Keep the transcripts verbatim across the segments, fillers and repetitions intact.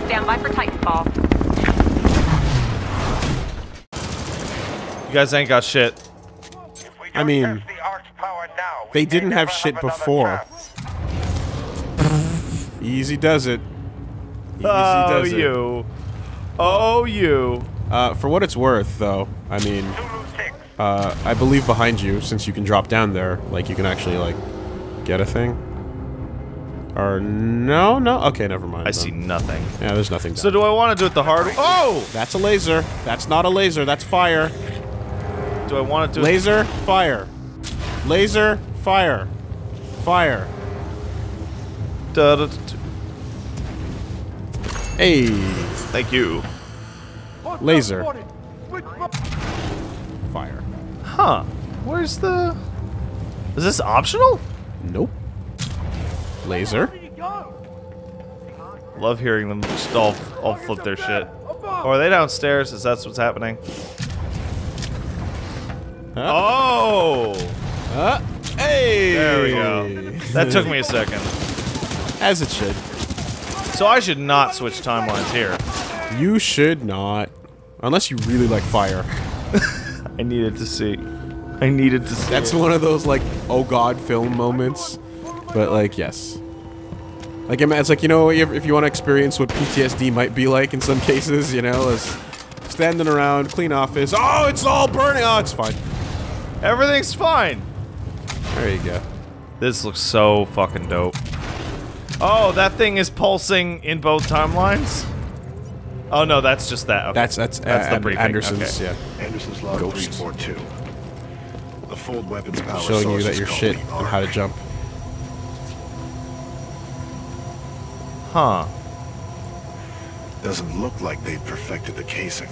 Stand by for Titanfall. You guys ain't got shit. I mean, they didn't have shit before. Easy does it. Easy Oh, does it. you. Oh, you. Uh, for what it's worth, though, I mean, uh, I believe behind you, since you can drop down there, like, you can actually, like, get a thing. Or, no, no? Okay, never mind. I then. see nothing. Yeah, there's nothing down. So do I want to do it the hard way? Oh! That's a laser. That's not a laser, that's fire. Do I want to do Laser, fire. Laser, fire. Fire. it? Da, da, da, da. Hey. Thank you. Laser. Fire. Huh. Where's the... Is this optional? Nope. Laser. Love hearing them just all, all flip their shit. Or are they downstairs? Is that what's happening? Huh? Oh! Uh, hey! There we go. That took me a second. As it should. So I should not switch timelines here. You should not. Unless you really like fire. I needed to see. I needed to see. That's it. one of those, like, oh god film moments. But, like, yes. Like, it's like, you know, if, if you want to experience what P T S D might be like in some cases, you know, is standing around, clean office. Oh, it's all burning! Oh, it's fine. Everything's fine. There you go. This looks so fucking dope. Oh, that thing is pulsing in both timelines? Oh no, that's just that. Okay. That's, that's, That's uh, the An- briefing. Anderson's, Okay. yeah. Anderson's log Ghost. three four two. The full weapons power Showing you source that is you're called shit the on how to Arc. jump. Huh. Doesn't look like they've perfected the casing.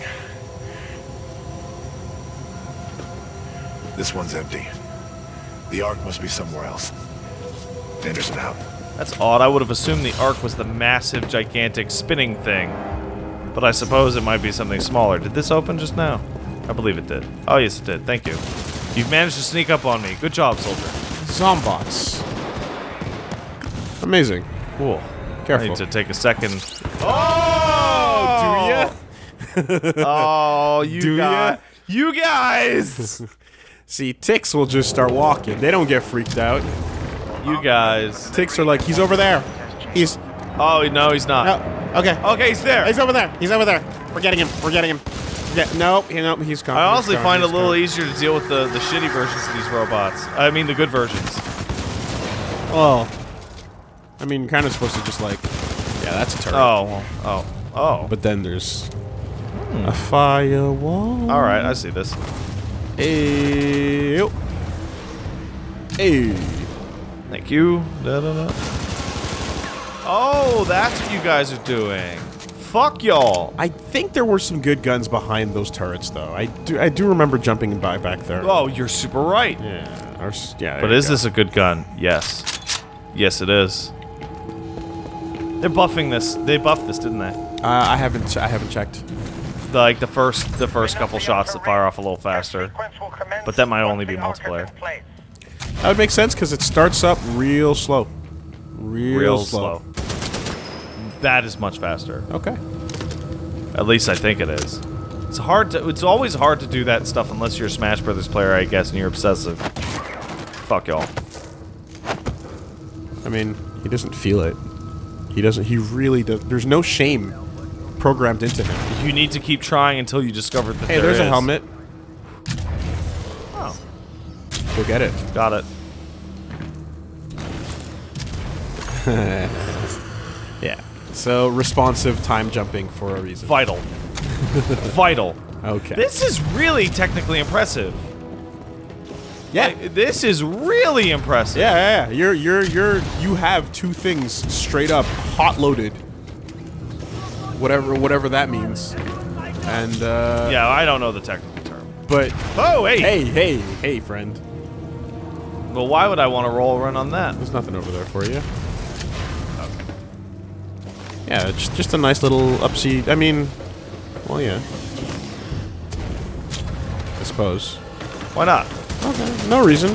This one's empty. The Arc must be somewhere else. Anderson out. That's odd. I would have assumed the Arc was the massive, gigantic spinning thing. But I suppose it might be something smaller. Did this open just now? I believe it did. Oh, yes, it did. Thank you. You've managed to sneak up on me. Good job, soldier. Zombots. Amazing. Cool. Careful. I need to take a second. Oh! Do ya? Oh, you Do ya? guys. You guys! See, ticks will just start walking. They don't get freaked out. You guys. Ticks are like, he's over there. He's... Oh, no, he's not. No. Okay. Okay, he's there. He's over there. He's over there. We're getting him. We're getting him. Yeah, no, you know, he's coming. I honestly he's find it a coming, little he's easier to deal with the, the shitty versions of these robots. I mean, the good versions. coming. Well, I mean, kind of supposed to just like... Yeah, that's a turret. Oh, well, oh, oh. But then there's... A firewall. Alright, I see this. Hey. Hey. Thank you. Da, da, da. Oh, that's what you guys are doing. Fuck y'all. I think there were some good guns behind those turrets, though. I do. I do remember jumping by back there. Oh, you're super right. Yeah. Or, s- yeah. But there you is go. this a good gun? Yes. Yes, it is. They're buffing this. They buffed this, didn't they? Uh, I haven't. I haven't checked. The, like the first, the first couple shots that fire off a little faster. But that might only be multiplayer. That would make sense because it starts up real slow. Real, Real slow. slow. That is much faster. Okay. At least I think it is. It's hard to. It's always hard to do that stuff unless you're a Smash Brothers player, I guess, and you're obsessive. Fuck y'all. I mean, he doesn't feel it. He doesn't. He really does. There's no shame programmed into him. You need to keep trying until you discover that Hey, there there's a is. helmet. Oh, Go get it. got it. Yeah. So responsive time jumping for a reason. Vital. Vital. Okay. This is really technically impressive. yeah. Like, this is really impressive. Yeah, yeah, yeah. You're, you're, you're, you have two things straight up hot loaded. Whatever, whatever that means. And, uh. Yeah, I don't know the technical term. But. Oh, hey. Hey, hey, hey, friend. Well, why would I want to roll run on that? There's nothing over there for you. Yeah, just, just a nice little upseat. I mean, well, yeah. I suppose. Why not? Okay, no reason.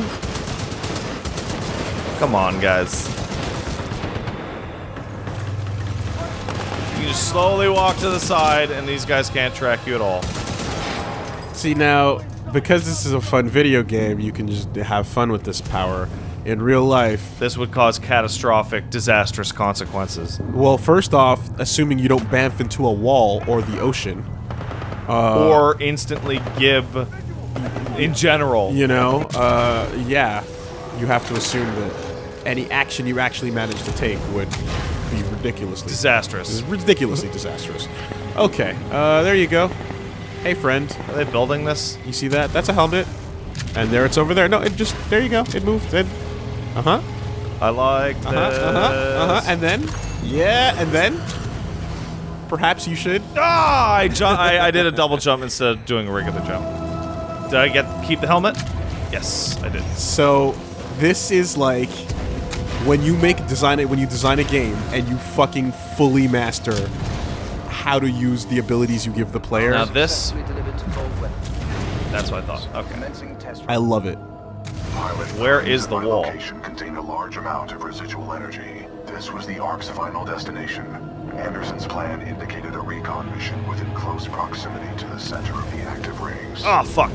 Come on, guys. can just slowly walk to the side, and these guys can't track you at all. See, now, because this is a fun video game, you can just have fun with this power. In real life... This would cause catastrophic, disastrous consequences. Well, first off, assuming you don't bamf into a wall or the ocean. Uh, or instantly gib in general. You know, uh, yeah. You have to assume that any action you actually manage to take would be ridiculously... Disastrous. Ridiculously disastrous. Okay, uh, there you go. Hey, friend. Are they building this? You see that? That's a helmet. And there it's over there. No, it just... There you go. It moved. It, uh-huh. I like this. Uh-huh, uh-huh, uh-huh. And then... Yeah, and then... Perhaps you should... Ah! I, ju I, I did a double jump instead of doing a regular jump. Did I get keep the helmet? Yes, I did. So, this is like... When you make design it, when you design a game and you fucking fully master how to use the abilities you give the player. Now this... That's what I thought. Okay. I love it. Where is the wall? Location contained a large amount of residual energy. This was the Ark's final destination. Anderson's plan indicated a recon mission within close proximity to the center of the active rings. Oh, fuck.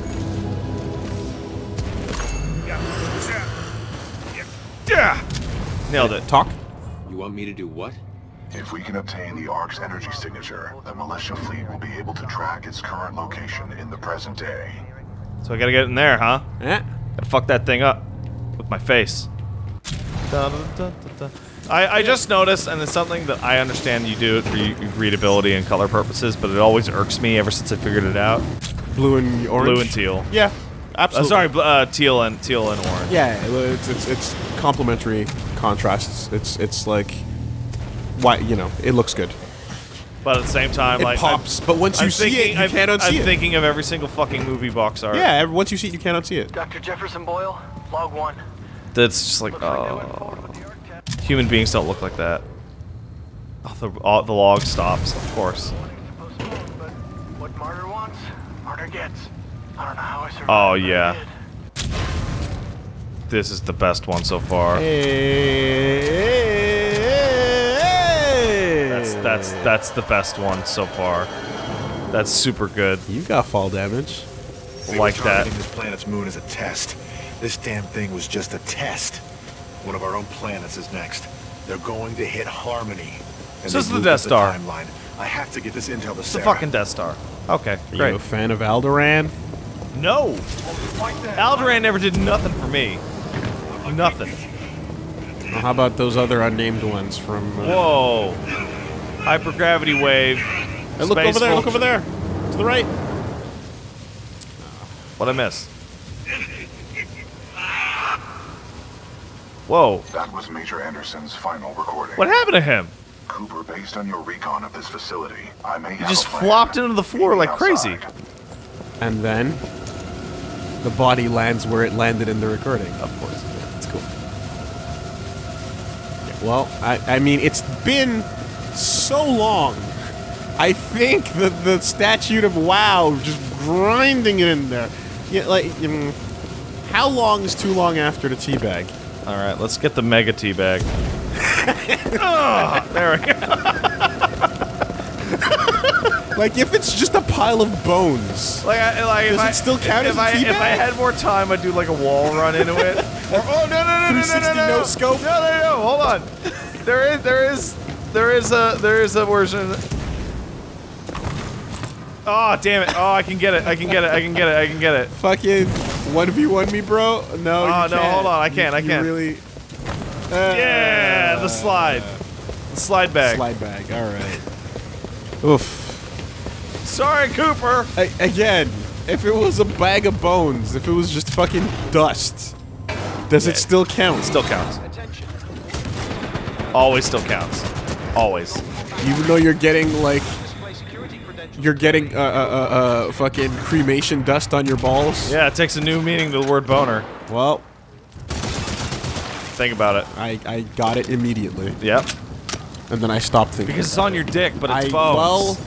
Yeah! Nailed it. Talk? You want me to do what? If we can obtain the Ark's energy signature, the militia fleet will be able to track its current location in the present day. So I gotta get in there, huh? Eh? Gotta fuck that thing up. With my face. Da, da, da, da, da. I, I just noticed, and it's something that I understand you do it for readability and color purposes, but it always irks me ever since I figured it out. Blue and orange? Blue and teal. Yeah, Uh, absolutely. sorry, bl- uh, teal and teal and orange. Yeah, it's, it's, it's complementary contrasts. It's, it's like... Why, you know, it looks good. But at the same time, It like pops, I'm, but once you I'm see thinking, it, you I'm, can't unsee I'm it. thinking of every single fucking movie box art. Yeah, every, once you see it, you can't unsee it. Doctor Jefferson Boyle, log one. That's just like, Looks like they went oh, forward with the Arc test. human beings don't look like that. Oh, the oh, the log stops, of course. Warning's postponed, but what Martyr wants, Martyr gets. I don't know how I survived. Oh but I yeah, did. this is the best one so far. Hey, That's that's that's the best one so far. That's super good. You got fall damage. We Like were that. targeting this planet's moon as a test. This damn thing was just a test. One of our own planets is next. They're going to hit Harmony. And So this is they the moved Death up Star. Timeline. I have to get this intel to It's the Sarah. fucking Death Star. Okay, Are you great. a fan of Alderaan? No, Alderaan never did nothing for me. Nothing. Well, how about those other unnamed ones from... Uh, Whoa. Hypergravity wave. Hey, look Space over there, look Vulture. over there. To the right. What'd I miss? Whoa. That was Major Anderson's final recording. What happened to him? Cooper, based on your recon of this facility, I may have just a plan. flopped into the floor Meet me like crazy. outside. And then... The body lands where it landed in the recording. Of course. It's cool. Well, I, I mean, it's been so long. I think the the statute of WoW just grinding it in there. Yeah, like, um, how long is too long after the teabag? All right, let's get the mega tea bag. Oh, there we go. Like, if it's just a pile of bones. Like, I, like Does if I, it still count if as a I, tea If I bag? had more time, I'd do like a wall run into it. Or, oh no no no no no no three sixty no no no scope? No no no! Hold on. There is there is there is a there is a version. Oh damn it! Oh, I can get it! I can get it! I can get it! I can get it! Fucking one v one me, bro? No, Oh, you no, can't. hold on, I can't, You- I you can't. really... Yeah, the slide, the slide bag. Slide bag, alright. Oof. Sorry, Cooper. I, again, if it was a bag of bones, if it was just fucking dust, does Yeah. it still count? Still counts. Always still counts. Always. Even though you're getting, like, you're getting, uh, uh, uh, uh, fucking cremation dust on your balls? Yeah, it takes a new meaning to the word boner. Well, Think about it. I, I got it immediately. Yep. And then I stopped thinking. Because it's on your dick, but it's I, bones. well...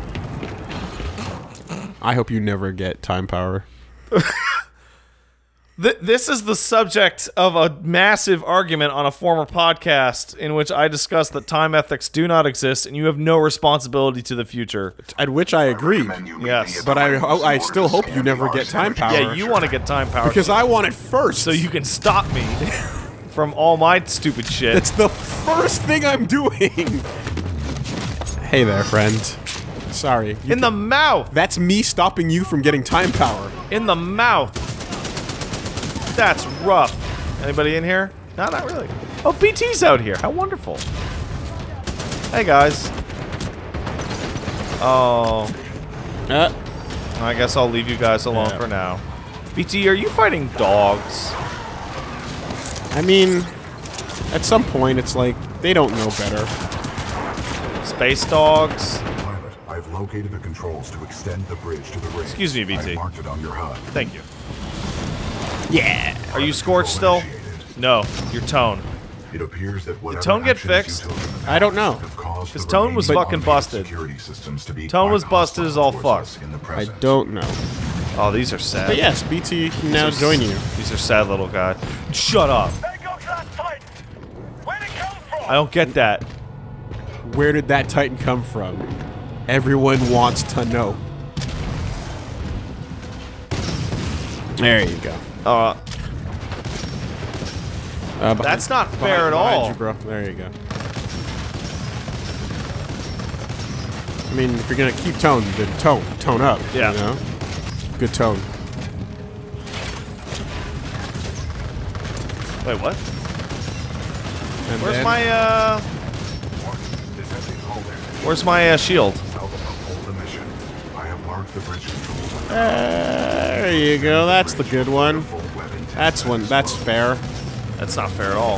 I hope you never get time power. Th this is the subject of a massive argument on a former podcast in which I discussed that time ethics do not exist and you have no responsibility to the future. At which I agreed. Yes. But I, I still hope you never get time power. Yeah, you want to get time power. Because I want it first. So you can stop me from all my stupid shit. That's the first thing I'm doing. Hey there, friend. Sorry. You In the mouth! That's me stopping you from getting time power. In the mouth! That's rough. Anybody in here? No, not really. Oh, B T's out here. How wonderful. Hey, guys. Oh. Uh, I guess I'll leave you guys alone Yeah. for now. B T, are you fighting dogs? I mean, at some point, it's like, they don't know better. Space dogs? Pilot, I've located the controls to extend the bridge to the ring. Excuse me, B T. I marked it on your H U D. Thank you. Yeah. Are you scorched still? No, your tone. It appears that whatever Tone get actions fixed? you took in the past I don't know. have caused His the tone was remaining fucking automated busted. security systems to be Tone quite was busted as all hostile towards fuck. us in the I present. don't know. Oh, these are sad. But yes, B T can now These are join s- you. These are sad little guys. Shut up. Where'd it come from? I don't get that. Where did that Titan come from? Everyone wants to know. There you go. Uh, Uh, behind- That's not fair behind- at behind all. You, bro. There you go. I mean, if you're gonna keep tone, then tone, tone up. Yeah. You know, good tone. wait, what? And Where's then- my, uh... Where's my, uh, shield? Uphold the mission. I have marked the bridge controls. on the There you go. That's the good one. full weapon test That's one. That's fair. That's not fair at all.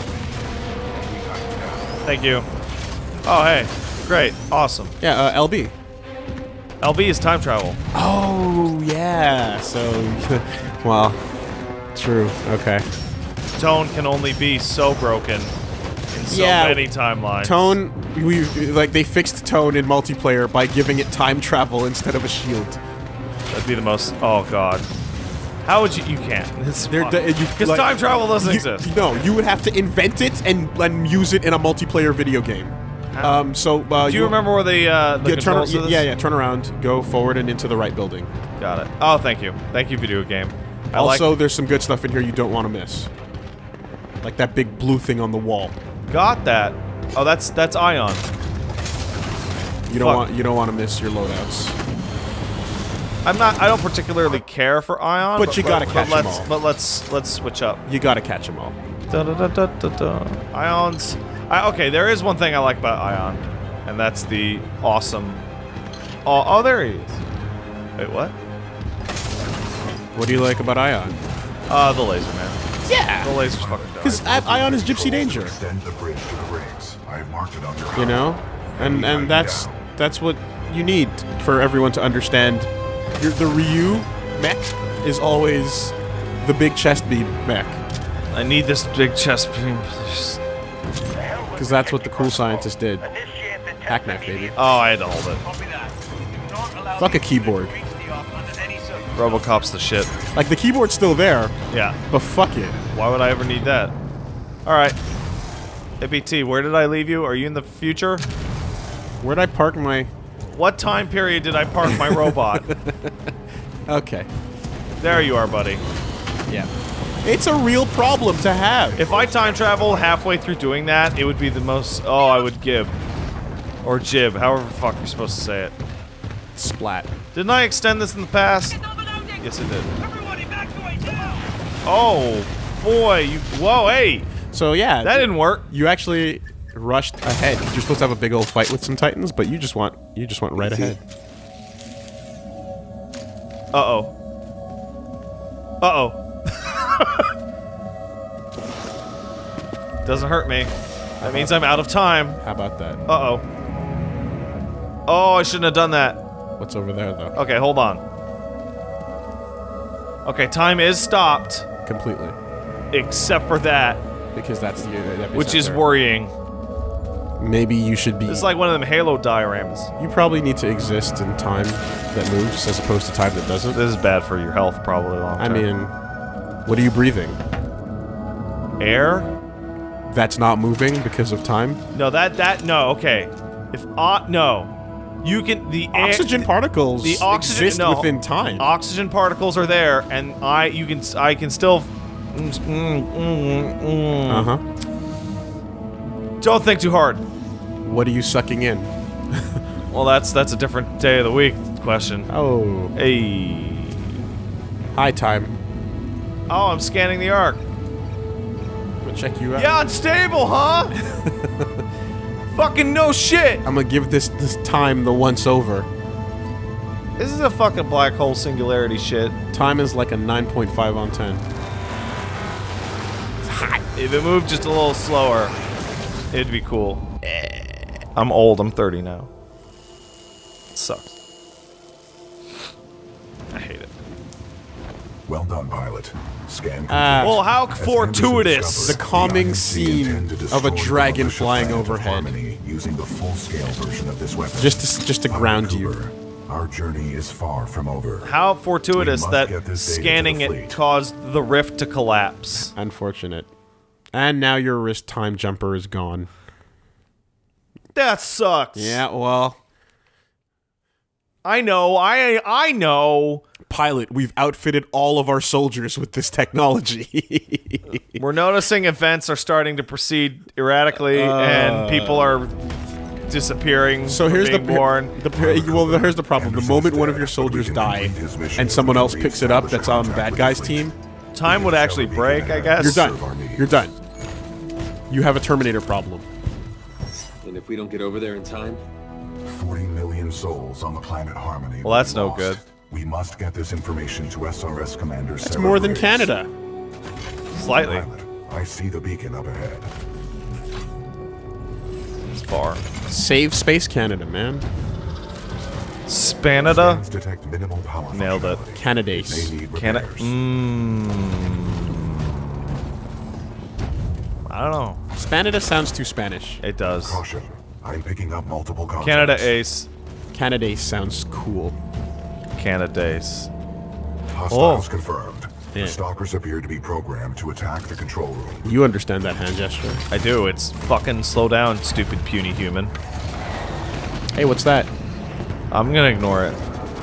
Thank you. Oh, hey. Great. Awesome. Yeah. Uh, L B. L B is time travel. Oh yeah. So, well, true. Okay. Tone can only be so broken in so Yeah. many timelines. Tone, we like they fixed tone in multiplayer by giving it time travel instead of a shield. That'd be the most... Oh, God. How would you... You can't. It's They're fucked. de- you- Because like, time travel doesn't you- exist. No, you would have to invent it and, and use it in a multiplayer video game. Um, so uh, Do you remember where the, uh, the Yeah, turn, controls of this? yeah, yeah. Turn around, go forward, and into the right building. Got it. Oh, thank you. Thank you, video game. I also, like... there's some good stuff in here you don't want to miss, like that big blue thing on the wall. Got that. Oh, that's that's Ion. You don't Fuck. want you don't want to miss your loadouts. I'm not... I don't particularly care for Ion. But you gotta catch 'em let's, all. But let's, let's switch up. You gotta catch them all. Da, da, da, da, da, da. Ion's... I, okay, there is one thing I like about Ion, and that's the awesome... Oh, oh, there he is. Wait, what? What do you like about Ion? Uh, the laser, man. Yeah, The laser's fucking dope. because Ion is Gypsy Danger. Extend the bridge to the rings. I have marked it on your H U D. You know, and and that's that's what you need for everyone to understand. Your, the Ryu mech is always the big chest beam mech, I need this big chest beam, please. because that's what the cool scientists did. Hack knife, baby. Oh, I had to hold it. Fuck a keyboard. Robocop's the shit. Like the keyboard's still there, Yeah. but fuck it. Why would I ever need that? Alright. Hey, B T, where did I leave you? Are you in the future? Where'd I park my? What time period did I park my robot? Okay. There you are, buddy. Yeah. It's a real problem to have. If I time travel halfway through doing that, it would be the most... Oh, I would gib. Or jib, however the fuck you're supposed to say it. Splat. Didn't I extend this in the past? Yes, it did. Oh, boy, you... Whoa, hey! So yeah, That didn't work. you actually rushed ahead. You're supposed to have a big old fight with some titans, but you just want you just went right ahead. Uh-oh. Uh-oh. Doesn't hurt me. That means I'm out of time. How about that? Uh-oh. Oh, I shouldn't have done that. What's over there though? Okay, hold on. Okay, time is stopped, Completely. except for that, Because that's the uh, which is epicenter. worrying. Maybe you should be. It's like one of them Halo dioramas. You probably need to exist in time that moves as opposed to time that doesn't. This is bad for your health, probably long I term. mean, What are you breathing? Air? That's not moving because of time? No, that that no. Okay, if uh no, you can the air, Oxygen particles the oxygen exist no, within time. Oxygen particles are there, and I you can I can still. Mm, mm, mm. Uh huh. Don't think too hard. What are you sucking in? Well, that's that's a different day of the week question. Oh. Hey. Hi, time. Oh, I'm scanning the Ark. We'll check you out. Yeah, unstable, huh? Fucking no shit. I'm gonna give this this time the once over. This is a fucking black hole singularity shit. Time is like a nine point five on ten. If it moved just a little slower, it'd be cool. I'm old. I'm thirty now. It sucks. I hate it. Well done, pilot. Scan Ah. Well, how As fortuitous. Anderson The discovered, calming I N C scene intend to of destroy a dragon the militia flying planet of overhead. Harmony using the full-scale version of this weapon. Just to, just to Pilot ground you. Cooper, our journey is far from over. How fortuitous We must that get this data to scanning the it fleet. caused the rift to collapse. Unfortunate. And now your wrist time jumper is gone. That sucks. Yeah, well, I know. I I know. pilot, we've outfitted all of our soldiers with this technology. We're noticing events are starting to proceed erratically, and people are disappearing. So from here's the being born. The, well, here's the problem. The moment one of your soldiers die, and someone else picks it up that's on the bad guy's team, Time would actually break, I guess. you're done. You're done. You have a Terminator problem. And if we don't get over there in time, forty million souls on the planet Harmony. Well, that's will no be lost. good. We must get this information to S R S Commander It's Sarah more than Graves. Canada. Slightly. Pilot, I see the beacon up ahead. It's far. Save Space Canada, man. Spanada? Scans detect minimal power Nailed it. functionality. Canadace. May need Can it? repairs. Mmm. I don't know. Spanada sounds too Spanish. It does. Caution. I'm picking up multiple contacts. Canada Ace. Canadace sounds cool. Canada Ace. Hostiles Oh. confirmed. Yeah. The stalkers appear to be programmed to attack the control room. You understand that hand gesture. I do. It's fucking slow down, stupid puny human. Hey, what's that? I'm gonna ignore it.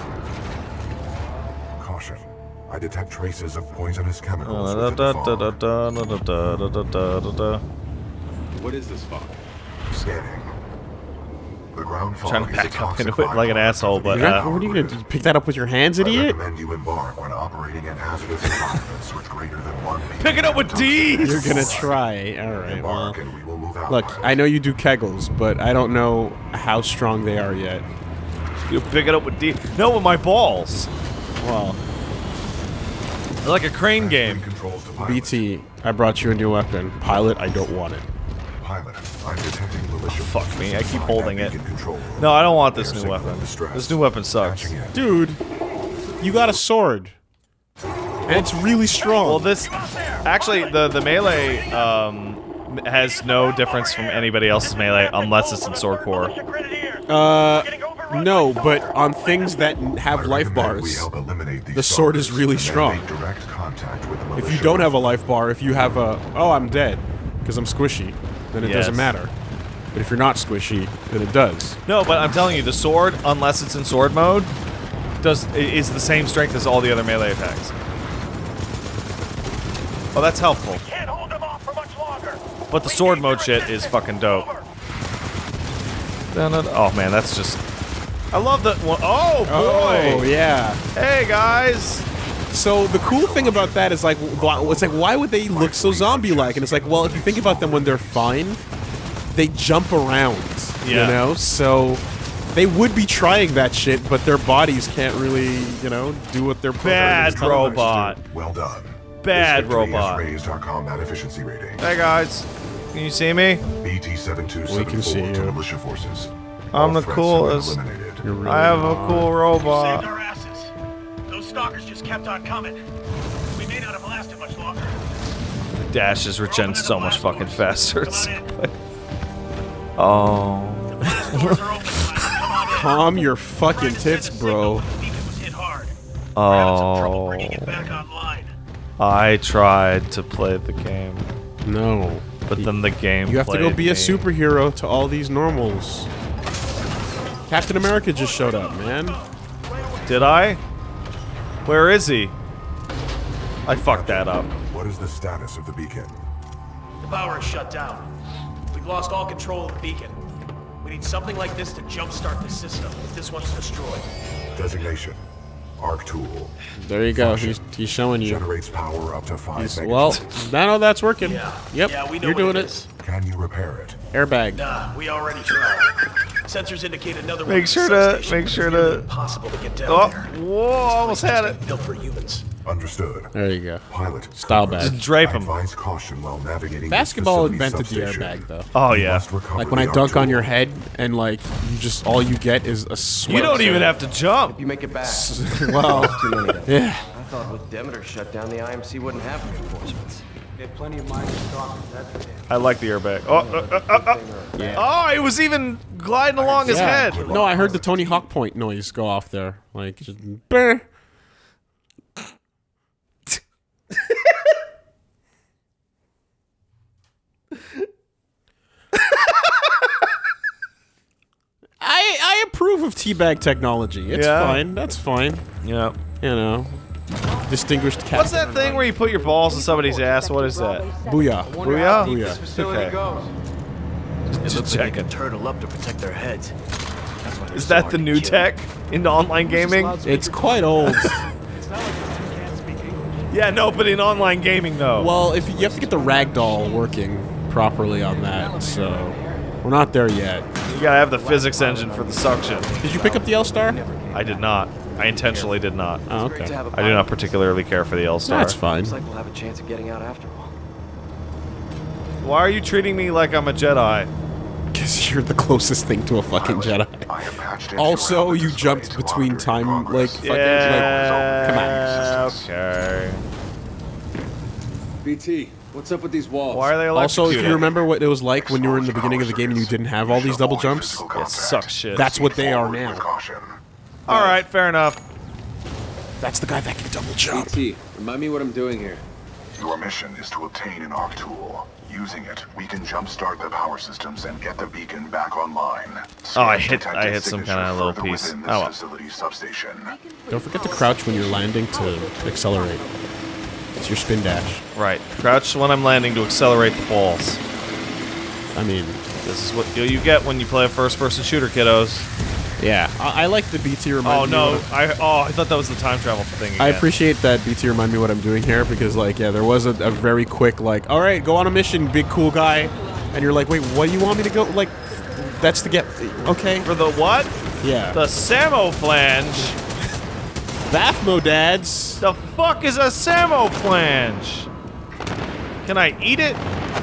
Caution. I detect traces of poisonous chemicals Da, within da, the da, da, fog. da, da, da, da, da, da, da. what is this fog? Scanning. The ground fog Trying to is a back up toxic into it like an byproduct asshole, of the but You're uh, not, what are you gonna do? Pick that up with your hands, I idiot? recommend you embark when operating in hazardous environments with greater than one. pick it up with D's. You're gonna try. All right. Well, Embark and we will move out. look, I know you do kegels, but I don't know how strong they are yet. You pick it up with D. No, with my balls. Well, They're like a crane game. Controls to pilot. B T, I brought you a new weapon. Pilot, I don't want it. Pilot, I'm detecting militia. Oh, fuck me, I keep inside holding that it. beacon control room. No, I don't want this They're new signaling weapon. distress. This new weapon sucks. Patching in. Dude, you got a sword. And it's really strong. Well, this actually the the melee um has no difference from anybody else's melee unless it's in sword core. Uh, no, but on things that have I life recommend we bars, help eliminate these the sword is stalkers really and then strong. make direct contact with the if you militia don't have a rifle. life bar, if you have a, oh, I'm dead, because I'm squishy, then it Yes. doesn't matter. But if you're not squishy, then it does. No, but I'm telling you, the sword, unless it's in sword mode, does i- is the same strength as all the other melee attacks. Oh, that's helpful. Can't hold them off for much longer. But the sword mode shit is fucking dope. Dun-dun- Oh man, that's just. I love that one. Oh boy! Oh, yeah. Hey guys! So the cool thing about that is like, wh- it's like, why would they look so zombie-like? And it's like, well, if you think about them when they're fine, they jump around, Yeah. you know? So they would be trying that shit, but their bodies can't really, you know, do what their Bad robot. Well done. Bad This victory robot. has raised our combat efficiency rating. Hey guys, can you see me? B T seven two We seven can see four to you. militia forces. I'm All the threats have been coolest. eliminated. You're really I have a not. cool Saved robot. our asses. Those stalkers just kept on coming. We may not have lasted much longer. Dash is regen so much fucking faster. Oh. Doors are open. Come on in. Calm your fucking Trying to send tits, a bro. signal, but the beacon was hit hard. We're having some trouble bringing Oh. it back online. I tried to play the game, No. but then the game You have to go played be a me. superhero to all these normals. Captain America just showed up, man. Did I? Where is he? I fucked that up. What is the status of the beacon? The power is shut down. We've lost all control of the beacon. We need something like this to jumpstart the system if this one's destroyed. Designation. Arc tool. There you go. He's, he's showing you. Generates power up to five He's, megatons. well, I know that's working. Yeah. Yep. Yeah, we know You're what doing it it. is. Can you repair it? Airbag. Nah, we already tried. Sensors indicate another one. Make at the sure to- substation, make but sure it's nearly to- impossible to get down Oh, there. whoa, almost This place had has it. been built for humans. Understood. There you go. Pilot. Style cover. bag. Just drape him. Advise caution while navigating Basketball this facility invented the substation. airbag, though. Oh You yeah. must recover Like when I the dunk arc on your tool. head and like you just all you get is a sweat. You don't even have to jump. You make it back. Well, Too many guys. yeah. I thought with Demeter shut down, the I M C wouldn't have reinforcements. We have plenty of miners stalkers, that's for damn. I like the airbag. Oh, uh, uh, uh, uh. Yeah. Oh, it was even gliding along his Yeah. head. No, I heard the Tony Hawk point noise go off there. Like, just, brr. I I approve of teabag technology. It's Yeah. fine. That's fine. Yeah. You know, distinguished cat. What's that thing where you put your balls in somebody's ass? What is that? Booyah. Booyah? Booyah. This facility Okay. goes. It looks like they checking. can turtle up to protect their heads. That's why they're Is so that hard the to new kill. tech into online gaming? It's quite old. It's not like you can't speak English. Yeah, no, but in online gaming though. Well, if you have to get the ragdoll working properly on that, so we're not there yet. You gotta have the physics engine for the suction. Did you pick up the L-Star? I did not. I intentionally did not. Oh, Great okay. to have a I do not pilot. particularly care for the L-Star. That's fine. Looks like we'll have a chance of getting out after all. Why are you treating me like I'm a Jedi? Because you're the closest thing to a fucking Jedi. I am patched into Also, your helmet you display jumped to between monitor time, your like, progress. fucking, Yeah, come on. okay. B T, what's up with these walls? Why are they Also, electrocuted? if you remember what it was like when you were in the beginning of the game and you didn't have all these double jumps, It sucks shit. that's what they are Forward now. with caution. Alright, fair enough. That's the guy that can double jump. B T, remind me what I'm doing here. Your mission is to obtain an arc tool. Using it, we can jumpstart the power systems and get the beacon back online. Oh, I Scans hit- detected I hit some signature kinda little further piece. within this Oh, well. facility substation. Don't forget to crouch when you're landing to accelerate. It's your spin dash. Right. Crouch when I'm landing to accelerate the balls. I mean, This is what you get when you play a first-person shooter, kiddos. yeah. I, I like the B T remind Oh me no! what I oh I thought that was the time travel thing. I Again. appreciate that B T remind me what I'm doing here because, like, yeah, there was a, a very quick, like, all right, go on a mission, big cool guy, and you're like, wait, what do you want me to go? Like, that's to get, okay, for the what? yeah. The Samoflange. Bathmodads. The fuck is a Samoflange? Can I eat it?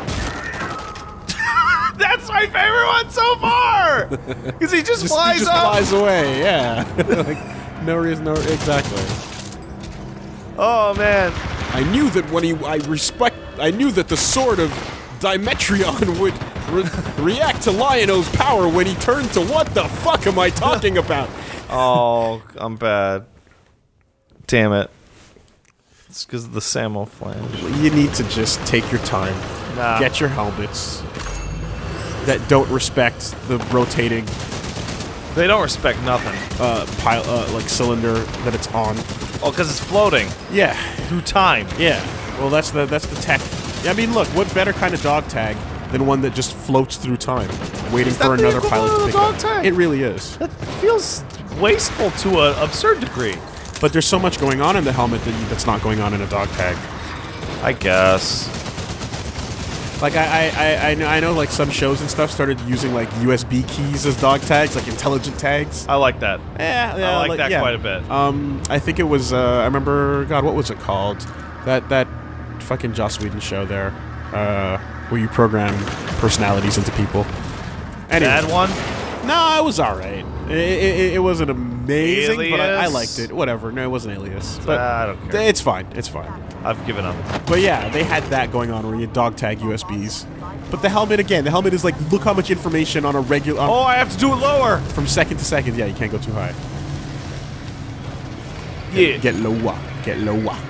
That's my favorite one so far! Because he just, Just, flies he just up! flies away, yeah. like, no reason, no, exactly. Oh man. I knew that when he, I respect, I knew that the sword of Dimetrion would re react to Lion-O's power when he turned to what the fuck am I talking about? Oh, I'm bad. Damn it. It's because of the Samoflange. You need to just take your time. Nah. Get your helmets that don't respect the rotating They don't respect nothing. uh, pile, uh, like cylinder that it's on. Oh, because it's floating Yeah, through time. yeah. Well, that's the that's the tech. I mean, look, what better kind of dog tag than one that just floats through time, waiting that for the another pilot to equivalent pick of up? dog tag? It really is. That feels wasteful to an absurd degree. But there's so much going on in the helmet that you, that's not going on in a dog tag. I guess. Like I, I, I, I know, I know, like some shows and stuff started using like U S B keys as dog tags, like intelligent tags. I like that. Yeah, yeah, I like that quite a bit. Um, I think it was. Uh, I remember. God, what was it called? That that fucking Joss Whedon show there, uh, where you program personalities into people. Anyway, Bad one? no, it was all right. It, it, it wasn't amazing, but I, I Alias? liked it. Whatever. No, it wasn't Alias. But I don't care. it's fine. It's fine. I've given up. But yeah, they had that going on where you dog tag U S Bs. But the helmet again, the helmet is like, look how much information on a regular on, Oh, I have to do it lower. from second to second. Yeah, you can't go too high. Yeah. Get lower. Get lower.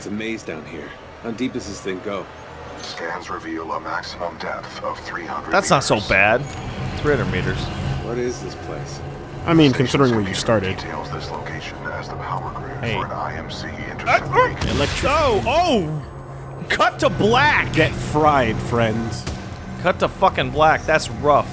It's a maze down here. How deep does this thing go? Scans reveal a maximum depth of three hundred That's not so meters. bad. three hundred meters. What is this place? I mean, considering where you started. Details this location as the power grid Hey. for an I M C intercept. Electric. Oh, oh! Cut to black! Get fried, friends. Cut to fucking black. That's rough.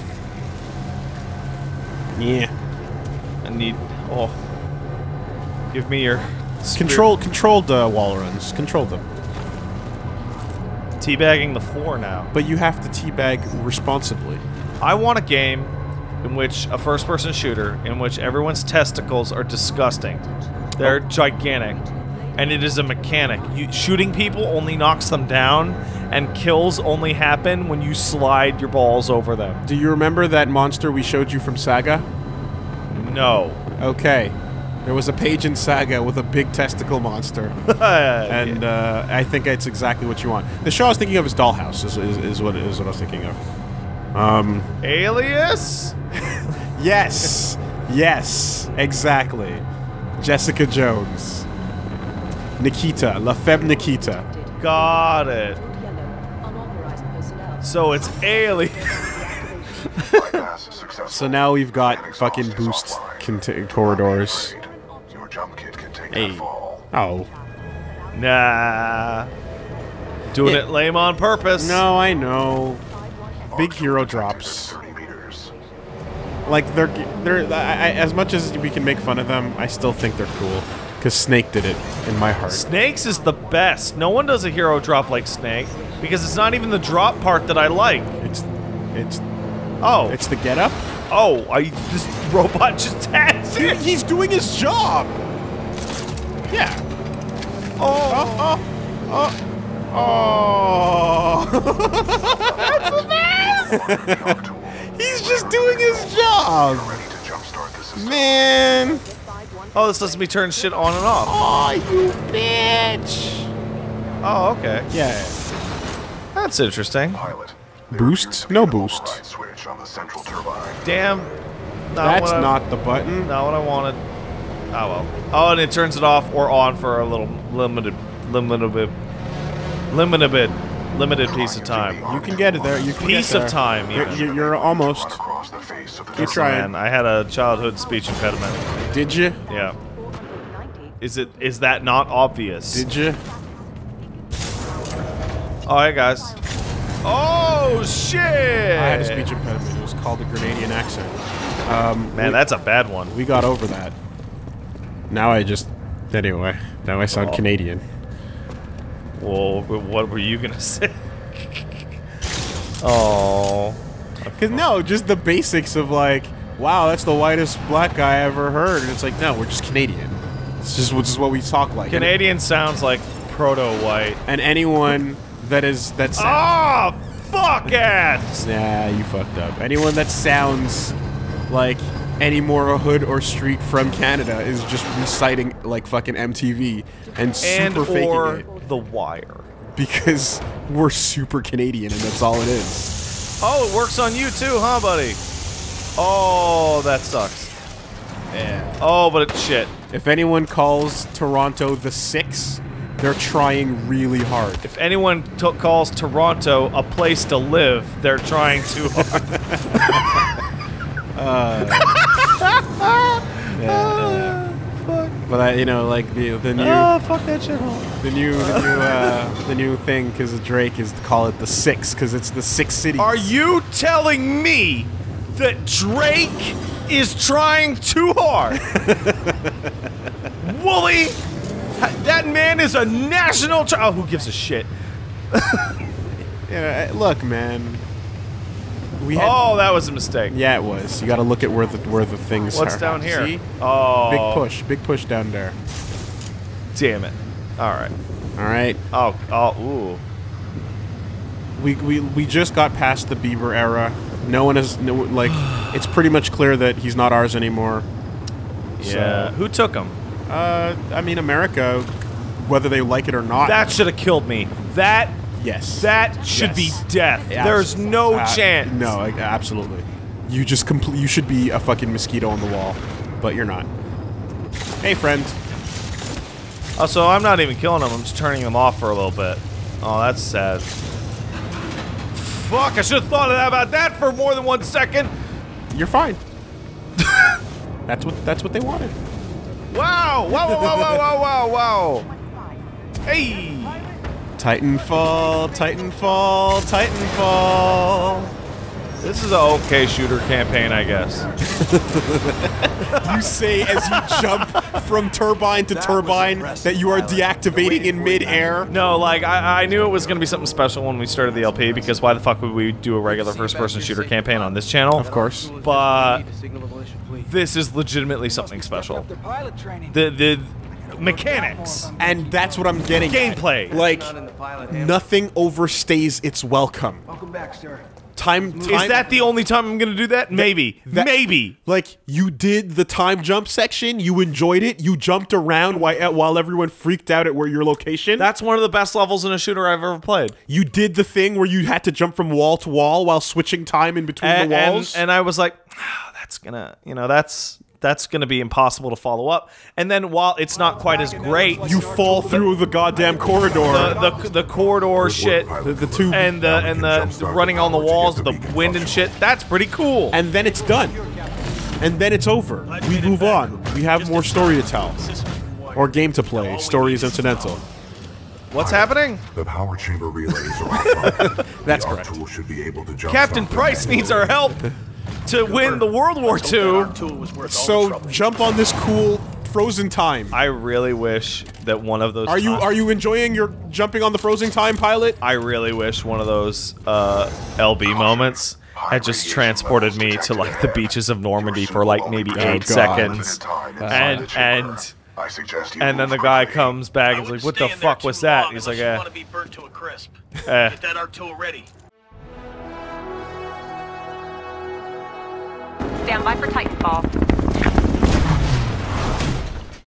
Yeah. I need. Oh. Give me your. spirit- Control, controlled uh, wall runs. Control them. Teabagging the floor now. But you have to teabag responsibly. I want a game in which a first-person shooter in which everyone's testicles are disgusting. They're gigantic, and it is a mechanic. You, shooting people only knocks them down, and kills only happen when you slide your balls over them. Do you remember that monster we showed you from Saga? No. Okay. There was a page in Saga with a big testicle monster. And uh, I think it's exactly what you want. The show I was thinking of is Dollhouse, is, is, is, what, is what I was thinking of. Um, Alias? yes! Yes! Exactly. Jessica Jones. Nikita. La Femme Nikita. Got it. So it's Alien. Bypass successful. So now we've got And exhaust fucking is boost offline. cont- corridors. Your jump kit can take Hey. that fall. Oh. Nah. Doing Yeah. it lame on purpose. No, I know. Big Arcs hero will detect drops. within thirty meters. Like, they're... they're I, I, as much as we can make fun of them, I still think they're cool. Because Snake did it, in my heart. Snakes is the best. No one does a hero drop like Snake because it's not even the drop part that I like. It's... It's... Oh. It's the get-up? Oh, I this robot just has it. He's doing his job! Yeah. Oh, oh, oh, oh. He's just doing his job! Ready to jumpstart the system. Man! Oh, this lets me turn shit on and off. Oh, you bitch! Oh, okay. Yeah. That's interesting. Pilot. Boost? No boost. Override switch on the central turbine. Damn. Not That's what I- not the button. Not what I wanted. Oh well. Oh, and it turns it off or on for a little limited, limited bit, limited bit, limited piece of time. You can get it there. You can Piece get of there. time, You're, even. you're, you're almost. Run across the face of the Keep Listen, trying. man, I had a childhood speech impediment. Did you? Yeah. Is it? Is that not obvious? Did you? Oh, hey guys. Oh shit! I had a speech impediment. It was called a Grenadian accent. Um, Man, we, that's a bad one. we got over that. Now I just. Anyway, now I sound Oh. Canadian. Well, what were you gonna say? Oh. Cause no, just the basics of like, wow, that's the whitest black guy I ever heard. And it's like, no, we're just Canadian. It's just, this is what we talk like. Canadian sounds like proto-white. And, and anyone that is that's Oh, fuck ass! nah, you fucked up. Anyone that sounds like any more a hood or street from Canada is just reciting like fucking M T V and super And faking or it The Wire. because we're super Canadian and that's all it is. Oh, it works on you too, huh, buddy? Oh, that sucks. Yeah. Oh, but it's shit. If anyone calls Toronto the Six, they're trying really hard. If anyone t calls Toronto a place to live, they're trying too hard. But I, you know, like the the new Oh, fuck that shit hole. the new the new uh, the new thing because of Drake is to call it the Six because it's the six cities. Are you telling me that Drake is trying too hard? Wooly, that man is a national. Tra- oh, who gives a shit? Yeah, look, man. We had, Oh, that was a mistake. yeah, it was. You got to look at where the where the things What's are. down here? See? Oh, Big push, big push down there. Damn it. All right. All right. Oh, oh, ooh. We we we just got past the Bieber era. No one is no, like. It's pretty much clear that he's not ours anymore. Yeah. So, Who took him? uh, I mean, America, whether they like it or not. That should have killed me. That yes. that should Yes. be death. Yeah, There's no uh, chance. No, like, absolutely. You just complete. You should be a fucking mosquito on the wall, but you're not. Hey, friend. Oh, so I'm not even killing them. I'm just turning them off for a little bit. Oh, that's sad. Fuck, I should have thought about that for more than one second. You're fine. That's what that's what they wanted. Wow! Wow! Wow! Wow! Wow! Wow! Wow! Hey! Titanfall, Titanfall, Titanfall. This is an okay shooter campaign, I guess. You say as you jump from turbine to turbine that you are deactivating in mid-air. No, like, I, I knew it was going to be something special when we started the L P, because why the fuck would we do a regular first-person shooter campaign on this channel? Of course. But this is legitimately something special. The, the mechanics. And that's what I'm getting Gameplay. at. Like, nothing overstays its welcome. Welcome back, sir. Time, time Is that the only time I'm gonna do that? Maybe. that- Maybe. Like, you did the time jump section, you enjoyed it, you jumped around while, while everyone freaked out at where your location. That's one of the best levels in a shooter I've ever played. You did the thing where you had to jump from wall to wall while switching time in between And, the and, walls. and I was like, oh, that's gonna, you know, that's that's gonna be impossible to follow up. And then while it's not quite as great, you fall through the goddamn corridor. the the, the corridor shit, The, the two, and the and the, the running on the walls, the wind and shit, that's pretty cool. and then it's done. And then it's over. We move on. We have more story to tell. Or game to play. Story is incidental. What's happening? The power chamber relays are offline. That's the arc correct. tool should be able to jump Captain Price needs our help to win the World War Two. Tool was worth all the So trouble. jump on this cool frozen time. I really wish that one of those. Are you ti- are you enjoying your jumping on the frozen time, pilot? I really wish one of those uh, L B moments had just transported me to like the beaches of Normandy for like maybe eight God. seconds, and and I suggest you and then the move guy quickly. comes back I and is like, wouldn't "What stay the in there fuck too was that?" long He's like, unless you "Eh, want to be burnt to a crisp. eh." Get that arc tool ready. Stand by for Titanfall.